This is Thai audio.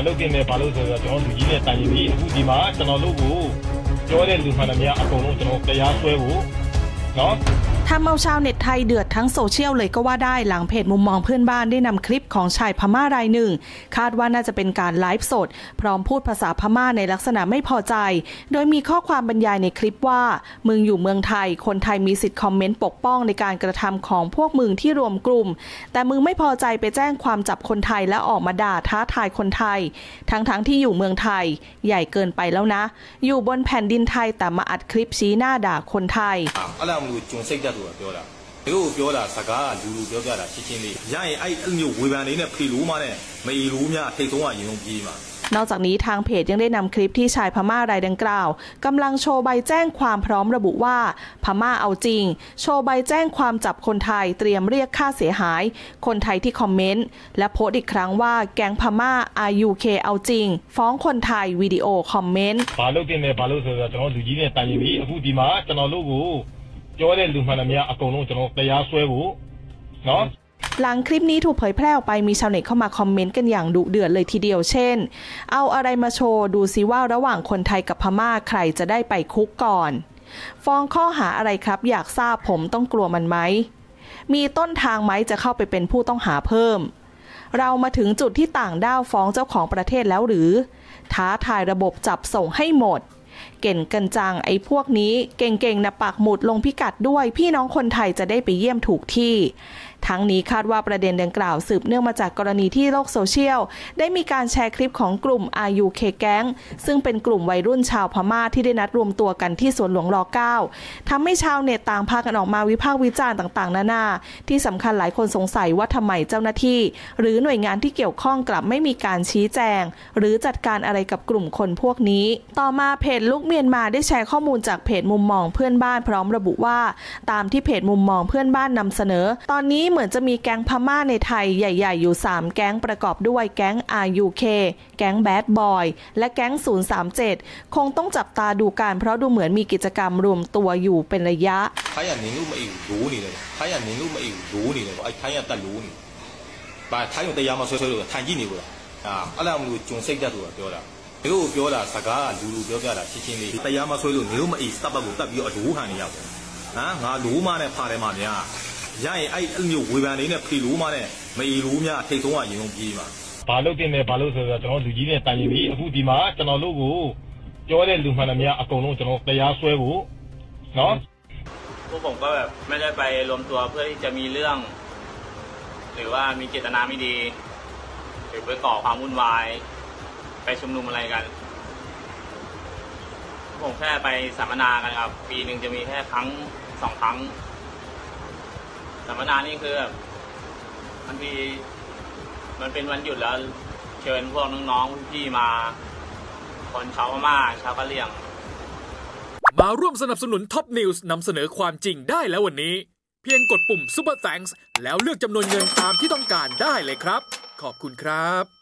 လုပ်တင်တယ်ဘာလို့ဆိုတော့ကျွန်တော်လူကြီးနဲ့တိုင်ရင်ဒီအခုဒီမှာကျွန်တော်တို့ကိုပြောတဲ့လူမှန်တယ်များအကုန်လုံးကျွန်တော်တရားစွဲဖို့เนาะทำเอาชาวเน็ตไทยเดือดทั้งโซเชียลเลยก็ว่าได้หลังเพจมุมมองเพื่อนบ้านได้นำคลิปของชายพม่ารายหนึ่งคาดว่าน่าจะเป็นการไลฟ์สดพร้อมพูดภาษาพม่าในลักษณะไม่พอใจโดยมีข้อความบรรยายในคลิปว่ามึงอยู่เมืองไทยคนไทยมีสิทธิ์คอมเมนต์ปกป้องในการกระทำของพวกมึงที่รวมกลุ่มแต่มึงไม่พอใจไปแจ้งความจับคนไทยและออกมาด่าท้าทายคนไทยทั้งที่อยู่เมืองไทยใหญ่เกินไปแล้วนะอยู่บนแผ่นดินไทยแต่มาอัดคลิปชี้หน้าด่าคนไทยတို့ပြောတာစကားကလူပြောပြတာရှင်းရှင်းလေးရရင်အဲ့မျိုးဝေဖန်လေးနဲ့ဖေလို့မှနဲ့မအီလို့များထိတ်ဆုံးကရင်ဆုံးပြေးမှာนอกจากนี้ทางเพจยังได้นำคลิปที่ชายพม่ารายดังกล่าวกำลังโชว์ใบแจ้งความพร้อมระบุว่าพม่าเอาจริงโชว์ใบแจ้งความจับคนไทยเตรียมเรียกค่าเสียหายคนไทยที่คอมเมนต์และโพสต์อีกครั้งว่าแก๊งพม่า RUK เอาจริงฟ้องคนไทยวิดีโอคอมเมนต์ဘာလုပ်တင်တယ်ဘာလို့ဆိုတော့ကျွန်တော်လူကြီးနဲ့တိုင်ရင်ဒီအခုဒီမှာကျွန်တော်တို့ကိုပြောတဲ့လူမှန်တယ်များအကုန်လုံးကျွန်တော်တရားစွဲဖို့เนาะหลังคลิปนี้ถูกเผยแพร่ออกไปมีชาวเน็ตเข้ามาคอมเมนต์กันอย่างดุเดือดเลยทีเดียวเช่นเอาอะไรมาโชว์ดูซิว่าระหว่างคนไทยกับพม่าใครจะได้ไปคุกก่อนฟ้องข้อหาอะไรครับอยากทราบผมต้องกลัวมันไหมมีต้นทางไหมจะเข้าไปเป็นผู้ต้องหาเพิ่มเรามาถึงจุดที่ต่างด้าวฟ้องเจ้าของประเทศแล้วหรือท้าทายระบบจับส่งให้หมดเก่งกันจังไอ้พวกนี้เก่งๆนะปักหมุดลงพิกัดด้วยพี่น้องคนไทยจะได้ไปเยี่ยมถูกที่ทั้งนี้คาดว่าประเด็นดังกล่าวสืบเนื่องมาจากกรณีที่โลกโซเชียลได้มีการแชร์คลิปของกลุ่ม RUK แก๊งซึ่งเป็นกลุ่มวัยรุ่นชาวพม่าที่ได้นัดรวมตัวกันที่สวนหลวงร9ทำให้ชาวเน็ตต่างพากันออกมาวิพากษ์วิจารณ์ต่างๆนานาที่สำคัญหลายคนสงสัยว่าทำไมเจ้าหน้าที่หรือหน่วยงานที่เกี่ยวข้องกลับไม่มีการชี้แจงหรือจัดการอะไรกับกลุ่มคนพวกนี้ต่อมาเพจลุกเมียนมาได้แชร์ข้อมูลจากเพจมุมมองเพื่อนบ้านพร้อมระบุว่าตามที่เพจมุมมองเพื่อนบ้านนำเสนอตอนนี้เหมือนจะมีแก๊งพม่าในไทยใหญ่ๆอยู่3แก๊งประกอบด้วยแก๊ง RUK แก๊ง Bad Boy และแก๊ง037คงต้องจับตาดูกันเพราะดูเหมือนมีกิจกรรมรวมตัวอยู่เป็นระยะထိုင်းကနေလို့မအိမ်ရိုးနေတယ်ထိုင်းကနေလို့မအိမ်ရိုးနေတယ်အဲ့ထိုင်းကတက်ရိုးနေဘာထိုင်းကိုတရားမဆွဲလို့ထိုင်ကြည့်နေဘူးလားအဲ့လိုမျိုးဂျုံစိတ်တက်သူကပြောတာတို့ပြောတာစကားကလူပြောပြတာရှင်းရှင်းလေးတရားမဆွဲလို့နေလို့မအိမ်စတပ်ဘက်ကိုတက်ပြီးတော့အရိုးဟန်နေရောက်တယ်ငါလိုးမနဲ့ဖာတယ်မှာများရရင်အဲ့မျိုးဝေဖန်လေးနဲ့ဖေလို့မှနဲ့မအီလို့များထိတ်ဆုံးကရင်ဆုံးပြေးမှာဘာလုပ်တင်တယ်ဘာလို့ဆိုတော့ကျွန်တော်လူကြီးနဲ့တိုင်ရင်ဒီအခုဒီမှာကျွန်တော်တို့ကိုပြောတဲ့လူမှန်တယ်များအကုန်လုံးကျွန်တော်တရားစွဲဖို့เนาะพวกผมก็แบบไม่ได้ไปรวมตัวเพื่อที่จะมีเรื่องหรือว่ามีเจตนาไม่ดีหรือไปก่อความวุ่นวายไปชุมนุมอะไรกันผมแค่ไปสัมมนากันครับปีหนึ่งจะมีแค่ครั้ง2 ครั้งสัมมนานี่คือแบบบางทีมันเป็นวันหยุดแล้วเชิญพวกน้องๆพี่มาคนชาวพม่าชาวกะเหรี่ยงมาร่วมสนับสนุนท็อปนิวส์นำเสนอความจริงได้แล้ววันนี้เพียงกดปุ่ม Super Thanks แล้วเลือกจำนวนเงินตามที่ต้องการได้เลยครับขอบคุณครับ